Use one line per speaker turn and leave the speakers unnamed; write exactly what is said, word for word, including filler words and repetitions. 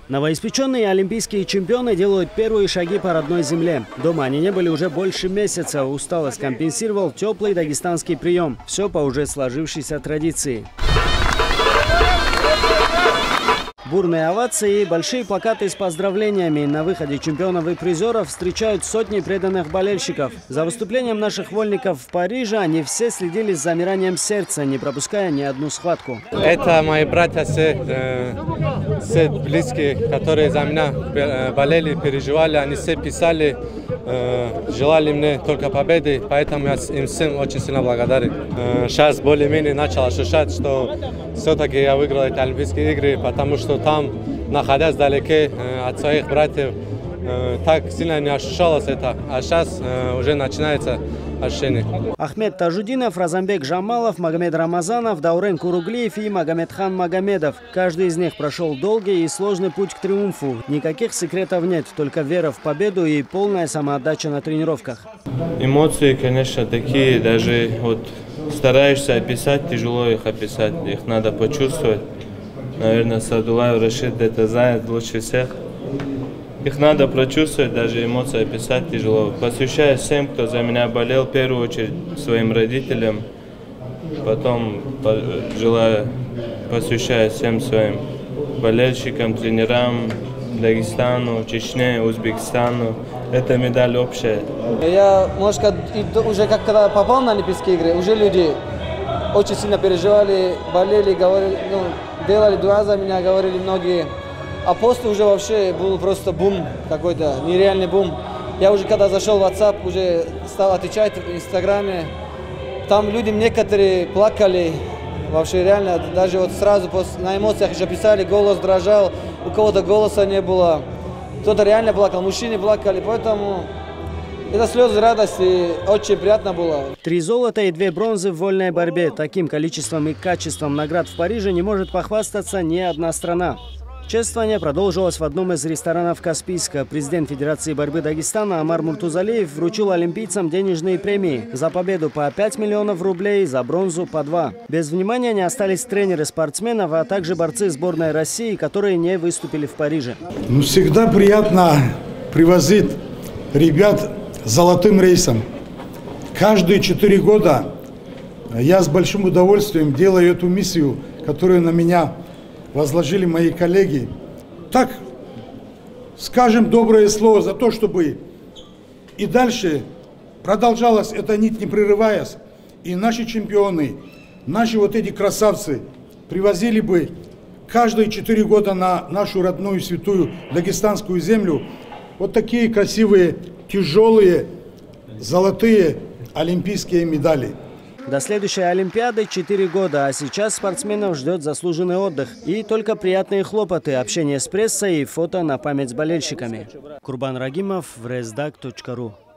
Новоиспеченные олимпийские чемпионы делают первые шаги по родной земле. Дома они не были уже больше месяца. Усталость компенсировал теплый дагестанский прием. Все по уже сложившейся традиции. Бурные овации и большие плакаты с поздравлениями. На выходе чемпионов и призеров встречают сотни преданных болельщиков. За выступлением наших вольников в Париже они все следили с замиранием сердца, не пропуская ни одну схватку.
Это мои братья, все, э, все близкие, которые за меня болели, переживали. Они все писали, э, желали мне только победы, поэтому я им всем очень сильно благодарен. Э, сейчас более-менее начал ощущать, что все-таки я выиграл эти Олимпийские игры, потому что там, находясь вдалеке от своих братьев, так сильно не ощущалось это, а сейчас уже начинается ощущение.
Ахмед Тажудинов, Разамбек Жамалов, Магомед Рамазанов, Даурен Куруглиев и Магомедхан Магомедов. Каждый из них прошел долгий и сложный путь к триумфу. Никаких секретов нет, только вера в победу и полная самоотдача на тренировках.
Эмоции, конечно, такие, даже вот стараешься описать, тяжело их описать, их надо почувствовать. Наверное, Садулаев Рашид это знает лучше всех. Их надо прочувствовать, даже эмоции описать тяжело. Посвящаю всем, кто за меня болел, в первую очередь своим родителям. Потом желаю, посвящаю всем своим болельщикам, тренерам, Дагестану, Чечне, Узбекистану. Это медаль общая.
Я, может, уже как когда попал на Олимпийские игры, уже люди очень сильно переживали, болели, говорили, ну, делали дуа за меня, говорили многие. А после уже вообще был просто бум какой-то, нереальный бум. Я уже когда зашел в WhatsApp, уже стал отвечать в Инстаграме. Там люди некоторые плакали, вообще реально, даже вот сразу на эмоциях уже писали, голос дрожал, у кого-то голоса не было. Кто-то реально плакал, мужчины плакали, поэтому... Это слезы радости, очень приятно было.
Три золота и две бронзы в вольной борьбе. Таким количеством и качеством наград в Париже не может похвастаться ни одна страна. Чествование продолжилось в одном из ресторанов Каспийска. Президент Федерации борьбы Дагестана Амар Муртузалиев вручил олимпийцам денежные премии. За победу по пять миллионов рублей, за бронзу по два. Без внимания не остались тренеры спортсменов, а также борцы сборной России, которые не выступили в Париже.
Ну, всегда приятно привозить ребят золотым рейсом. Каждые четыре года я с большим удовольствием делаю эту миссию, которую на меня возложили мои коллеги. Так, скажем доброе слово за то, чтобы и дальше продолжалась эта нить, не прерываясь. И наши чемпионы, наши вот эти красавцы привозили бы каждые четыре года на нашу родную святую дагестанскую землю вот такие красивые, тяжелые, золотые олимпийские медали.
До следующей Олимпиады четыре года, а сейчас спортсменов ждет заслуженный отдых. И только приятные хлопоты, общение с прессой и фото на память с болельщиками. Курбан Рагимов, врездаг точка ру.